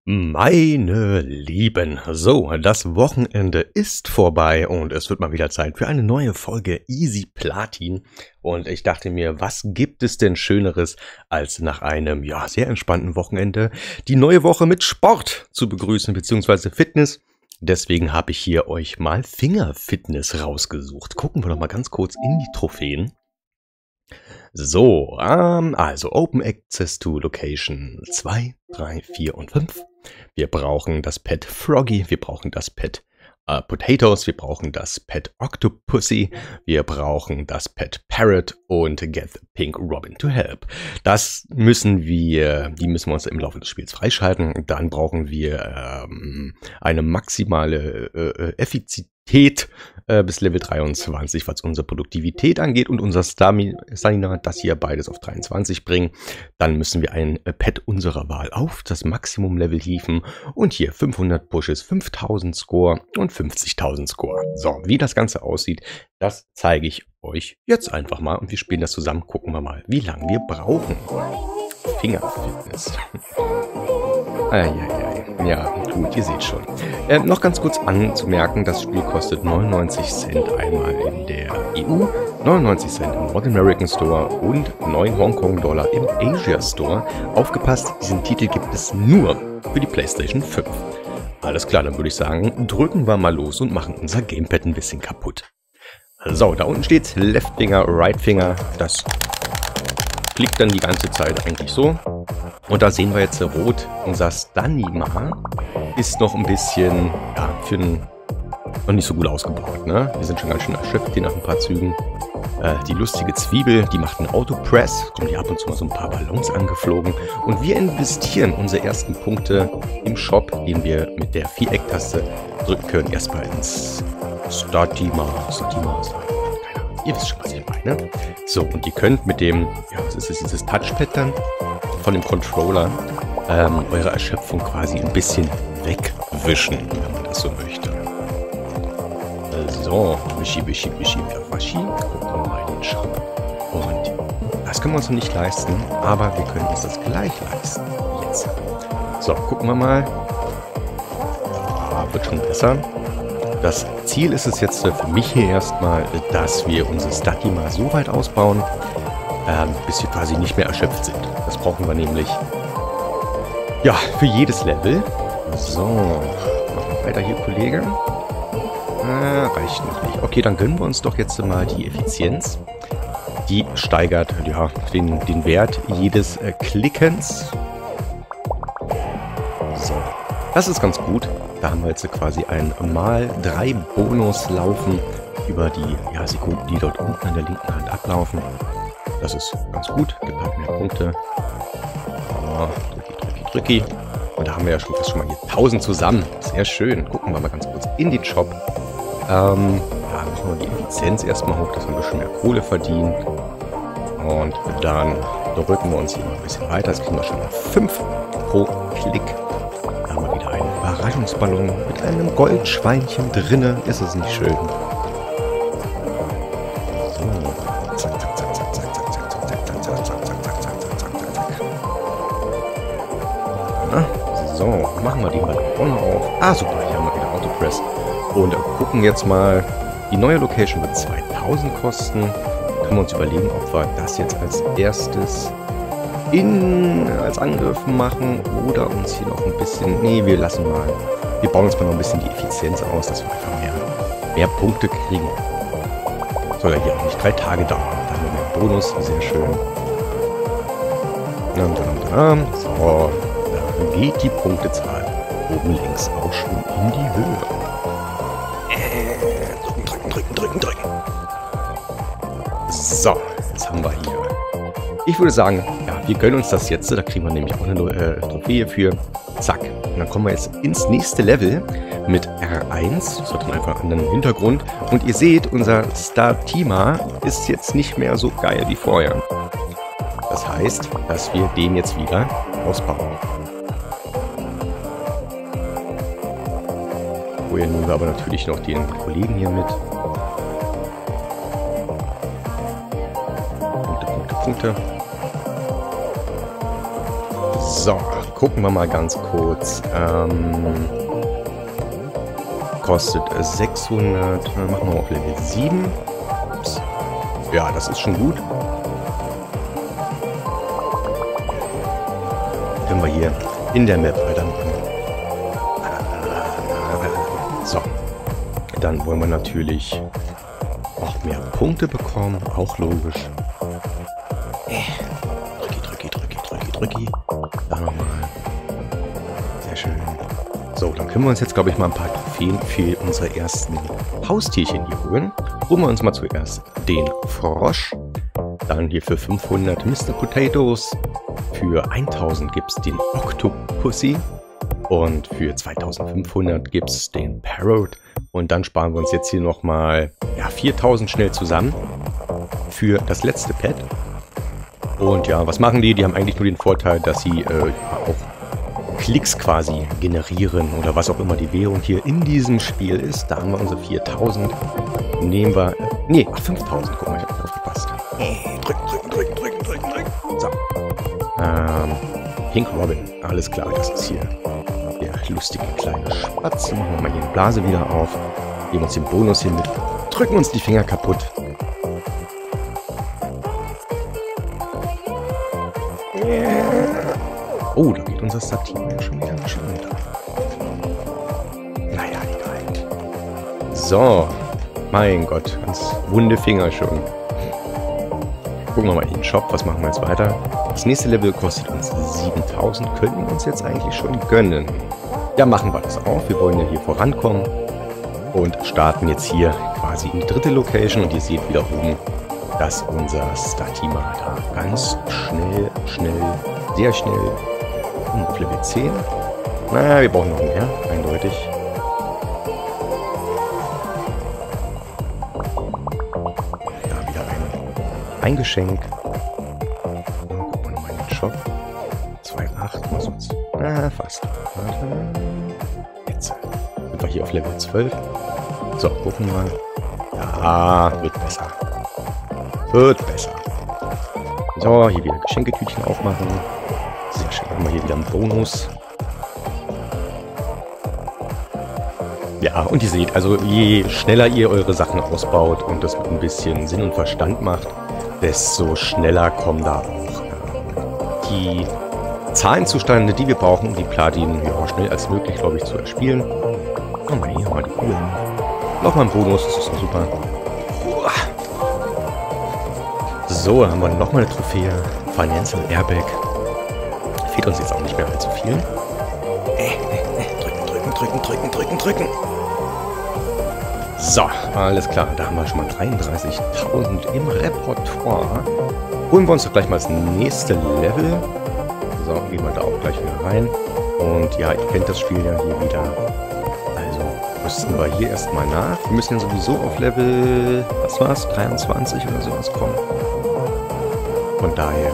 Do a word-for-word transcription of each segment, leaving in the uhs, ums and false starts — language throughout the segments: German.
Meine Lieben, so, das Wochenende ist vorbei und es wird mal wieder Zeit für eine neue Folge Easy Platin. Und ich dachte mir, was gibt es denn Schöneres, als nach einem, ja, sehr entspannten Wochenende die neue Woche mit Sport zu begrüßen, beziehungsweise Fitness. Deswegen habe ich hier euch mal Fingerfitness rausgesucht. Gucken wir doch mal ganz kurz in die Trophäen. So, ähm, also Open Access to Location zwei, drei, vier und fünf. Wir brauchen das Pet Froggy, wir brauchen das Pet äh, Potatoes, wir brauchen das Pet Octopussy, wir brauchen das Pet Parrot und Get Pink Robin to Help. Das müssen wir, die müssen wir uns im Laufe des Spiels freischalten. Dann brauchen wir ähm, eine maximale äh, Effizient Äh, bis Level dreiundzwanzig, was unsere Produktivität angeht, und unser Stamina, das hier beides auf dreiundzwanzig bringen. Dann müssen wir ein äh, Pet unserer Wahl auf das Maximum-Level hieven und hier fünfhundert Pushes, fünftausend Score und fünfzigtausend Score. So, wie das Ganze aussieht, das zeige ich euch jetzt einfach mal und wir spielen das zusammen. Gucken wir mal, wie lange wir brauchen. Fingerfitness. Eieiei. Ja, gut, ihr seht schon. Äh, noch ganz kurz anzumerken, das Spiel kostet neunundneunzig Cent einmal in der E U, neunundneunzig Cent im North American Store und neun Hongkong-Dollar im Asia Store. Aufgepasst, diesen Titel gibt es nur für die PlayStation fünf. Alles klar, dann würde ich sagen, drücken wir mal los und machen unser Gamepad ein bisschen kaputt. So, da unten steht Left Finger, Right Finger. Das klickt dann die ganze Zeit eigentlich so. Und da sehen wir jetzt rot, unser Stamina ist noch ein bisschen, ja, für den, noch nicht so gut ausgebaut, ne? Wir sind schon ganz schön erschöpft hier nach ein paar Zügen. Äh, die lustige Zwiebel, die macht einen Autopress, kommen hier ab und zu mal so ein paar Ballons angeflogen. Und wir investieren unsere ersten Punkte im Shop, den wir mit der Viereck-Taste drücken können. Erstmal ins Stamina, Stamina, ihr wisst schon, was ich meine. So, und ihr könnt mit dem, ja, was ist das, dieses Touchpad dann von dem Controller ähm, eure Erschöpfung quasi ein bisschen wegwischen, wenn man das so möchte. So, wischi, wischi, wischi, waschi. Gucken wir mal in den Shop. Und das können wir uns noch nicht leisten, aber wir können uns das gleich leisten. Jetzt. So, gucken wir mal. Ah, wird schon besser. Das Ziel ist es jetzt für mich hier erstmal, dass wir unser Stamina so weit ausbauen, ähm, bis wir quasi nicht mehr erschöpft sind. Das brauchen wir nämlich, ja, für jedes Level. So, machen wir weiter hier, Kollege. Äh, reicht noch nicht. Okay, dann gönnen wir uns doch jetzt mal die Effizienz. Die steigert, ja, den, den Wert jedes äh, Klickens. So, das ist ganz gut. Da haben wir jetzt quasi ein mal drei Bonus laufen über die, ja, Sekunden, die dort unten an der linken Hand ablaufen. Das ist ganz gut, gibt halt mehr Punkte. Oh, drücki, drücki, drücki. Und da haben wir ja schon fast schon mal hier tausend zusammen. Sehr schön. Gucken wir mal ganz kurz in den Shop. Ähm, da machen wir die Effizienz erstmal hoch, dass wir ein bisschen mehr Kohle verdienen. Und dann drücken wir uns hier mal ein bisschen weiter. Jetzt kriegen wir schon mal fünf pro Klick. Da haben wir wieder einen Überraschungsballon mit einem Goldschweinchen drinne. Ist es nicht schön? So, machen wir die mal vorne auf. Ah, super, hier haben wir wieder Autopress. Und gucken jetzt mal, die neue Location wird zweitausend kosten. Können wir uns überlegen, ob wir das jetzt als erstes in, als Angriff machen oder uns hier noch ein bisschen, nee, wir lassen mal, wir bauen uns mal noch ein bisschen die Effizienz aus, dass wir einfach mehr, mehr Punkte kriegen. Soll ja hier auch nicht drei Tage dauern. Da haben wir einen Bonus, sehr schön. So, da geht die Punktezahl oben links auch schon in die Höhe. Äh, drücken, drücken, drücken, drücken, drücken. So, jetzt haben wir hier. Ich würde sagen, ja, wir gönnen uns das jetzt. Da kriegen wir nämlich auch eine äh, Trophäe für. Zack. Und dann kommen wir jetzt ins nächste Level mit R eins. Das hat dann einfach einen anderen Hintergrund. Und ihr seht, unser Stamina ist jetzt nicht mehr so geil wie vorher. Das heißt, dass wir den jetzt wieder ausbauen. Vorher nehmen wir aber natürlich noch den Kollegen hier mit. Punkte, Punkte, Punkte. So, gucken wir mal ganz kurz. Ähm, kostet sechshundert. Machen wir auf Level sieben. Ups. Ja, das ist schon gut. Können wir hier in der Map weitermachen. So. Dann wollen wir natürlich auch mehr Punkte bekommen. Auch logisch. Drücki, drücki, drücki, drücki, drücki. Da nochmal. Sehr schön. So, dann können wir uns jetzt, glaube ich, mal ein paar Trophäen für unsere ersten Haustierchen hier holen. Holen wir uns mal zuerst den Frosch. Dann hier für fünfhundert Mister Potatoes. Für eintausend gibt es den Octopussy. Und für zweitausendfünfhundert gibt es den Parrot. Und dann sparen wir uns jetzt hier nochmal ja, viertausend schnell zusammen für das letzte Pet. Und ja, was machen die? Die haben eigentlich nur den Vorteil, dass sie äh, auch Klicks quasi generieren oder was auch immer die Währung hier in diesem Spiel ist. Da haben wir unsere viertausend. Nehmen wir... Nee, fünftausend. Guck mal, ich hab aufgepasst. Drücken, drücken, drücken, drücken, drücken, drücken. So. Ähm, Pink Robin. Alles klar, das ist hier der lustige kleine Spatz. Machen wir mal hier die Blase wieder auf. Geben uns den Bonus hier mit. Drücken uns die Finger kaputt. Oh, da geht unser Stativ ja schon wieder schon runter. Naja, egal. So. Mein Gott, ganz wunde Finger schon. Gucken wir mal in den Shop. Was machen wir jetzt weiter? Das nächste Level kostet uns siebentausend. Könnten wir uns jetzt eigentlich schon gönnen. Ja, machen wir das auch. Wir wollen ja hier vorankommen. Und starten jetzt hier quasi in die dritte Location. Und ihr seht wieder oben, dass unser Statima da ganz schnell, schnell, sehr schnell auf Level zehn. Naja, wir brauchen noch mehr, eindeutig. Da wieder ein, ein Geschenk. Und gucken wir nochmal in den Shop. zwei Komma acht muss uns. Ah, fast. Warte. Jetzt sind wir hier auf Level zwölf. So, gucken wir mal. Ja, wird besser. Wird besser. So, hier wieder Geschenketütchen aufmachen. Sehr schön. Haben wir hier wieder einen Bonus. Ja, und ihr seht, also je schneller ihr eure Sachen ausbaut und das mit ein bisschen Sinn und Verstand macht, desto schneller kommen da auch äh, die Zahlen zustande, die wir brauchen, um die Platin ja, schnell als möglich, glaube ich, zu erspielen. Oh mal hier, mal die Kugeln. Noch mal ein Bonus, das ist doch super. So, haben wir nochmal eine Trophäe. Financial Airbag. Fehlt uns jetzt auch nicht mehr allzu viel. Äh, äh, äh, drücken, drücken, drücken, drücken, drücken, drücken. So, alles klar. Da haben wir schon mal dreiunddreißigtausend im Repertoire. Holen wir uns doch gleich mal das nächste Level. So, gehen wir da auch gleich wieder rein. Und ja, ihr kennt das Spiel ja hier wieder. Also rüsten wir hier erstmal nach. Wir müssen ja sowieso auf Level, was war's, dreiundzwanzig oder sowas kommen. Von daher.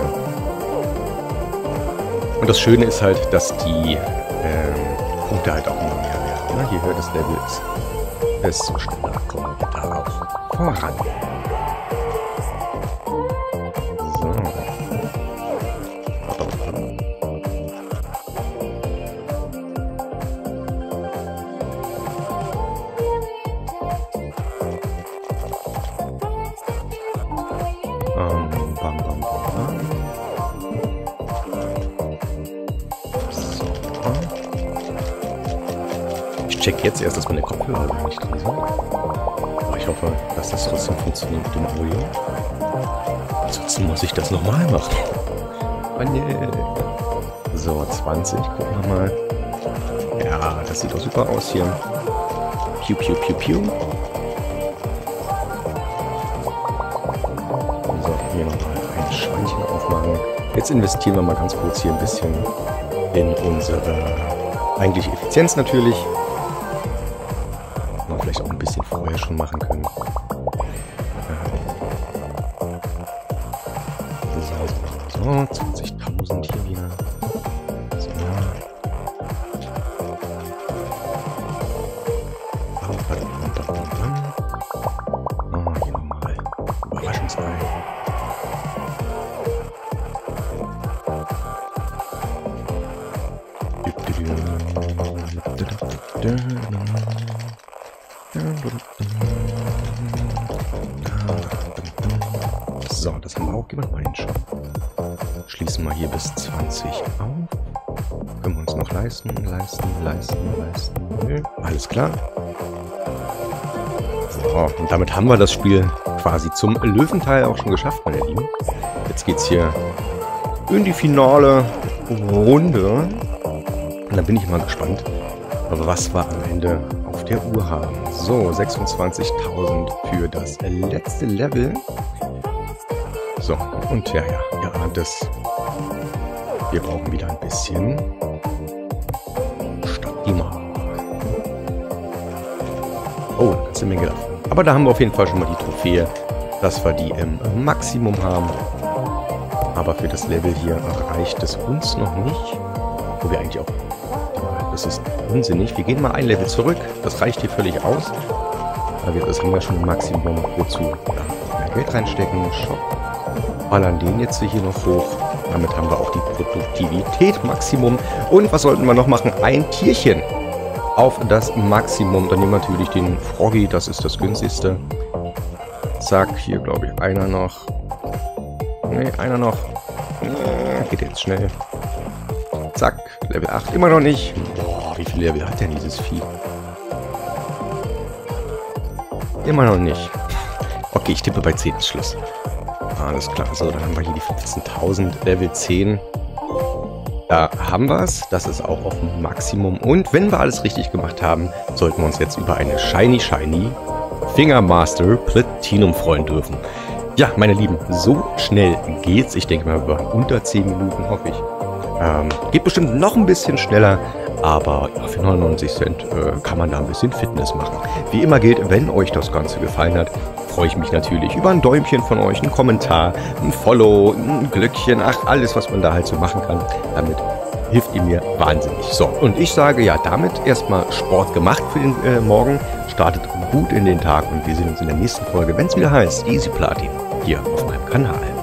Und das Schöne ist halt, dass die ähm, Punkte halt auch immer mehr werden. Ne? Je höher das Level ist, desto schneller kommen wir da auch voran. So. Ähm, bam, bam, bam, bam. So. Ich check jetzt erst, dass meine Kopfhörer gar nicht drin sind. Aber ich hoffe, dass das trotzdem funktioniert mit dem Audio. Ansonsten muss ich das nochmal machen. Oh nee. So, zwanzig, gucken wir mal. Ja, das sieht doch super aus hier. Piu, piu, piu, piu. So, hier nochmal ein Schweinchen aufmachen. Jetzt investieren wir mal ganz kurz hier ein bisschen in unsere eigentliche Effizienz natürlich. Man vielleicht auch ein bisschen vorher schon machen können. So, so, zwanzigtausend hier wieder. So. Oh, hier nochmal. Überraschungsei. So, das haben wir auch. Gehen wir mal hinschauen. Schließen wir hier bis zwanzig auf. Können wir uns noch leisten, leisten, leisten, leisten. Nö, alles klar. So, und damit haben wir das Spiel quasi zum Löwenteil auch schon geschafft, meine Lieben. Jetzt geht's hier in die finale Runde. Und da bin ich mal gespannt, was wir am Ende auf der Uhr haben. So, sechsundzwanzigtausend für das letzte Level. So, und ja, ja, ihr ahnt es. Wir brauchen wieder ein bisschen Stamina. Oh, eine ganze Menge davon. Aber da haben wir auf jeden Fall schon mal die Trophäe, dass wir die im Maximum haben. Aber für das Level hier reicht es uns noch nicht. Wo wir eigentlich auch... Das ist unsinnig. Wir gehen mal ein Level zurück. Das reicht hier völlig aus. Das haben wir schon im Maximum. Wozu? Ja, mehr Geld reinstecken. Shop. Ballern den jetzt hier noch hoch. Damit haben wir auch die Produktivität Maximum. Und was sollten wir noch machen? Ein Tierchen auf das Maximum. Dann nehmen wir natürlich den Froggy. Das ist das günstigste. Zack. Hier glaube ich einer noch. Ne, einer noch. Geht jetzt schnell. Zack. Level acht. Immer noch nicht. Boah, wie viele Level hat denn dieses Vieh? Immer noch nicht. Okay, ich tippe bei zehn ist Schluss. Alles klar. So, dann haben wir hier die fünfzehntausend. Level zehn. Da haben wir es. Das ist auch auf dem Maximum. Und wenn wir alles richtig gemacht haben, sollten wir uns jetzt über eine Shiny Shiny Fingermaster Platinum freuen dürfen. Ja, meine Lieben, so schnell geht's. Ich denke mal, über unter zehn Minuten, hoffe ich. Ähm, geht bestimmt noch ein bisschen schneller, aber ja, für neunundneunzig Cent äh, kann man da ein bisschen Fitness machen. Wie immer gilt, wenn euch das Ganze gefallen hat, freue ich mich natürlich über ein Däumchen von euch, einen Kommentar, ein Follow, ein Glöckchen, ach, alles, was man da halt so machen kann. Damit hilft ihr mir wahnsinnig. So, und ich sage ja damit erstmal Sport gemacht für den äh, Morgen. Startet gut in den Tag und wir sehen uns in der nächsten Folge, wenn es wieder heißt Easy Platin, hier auf meinem Kanal.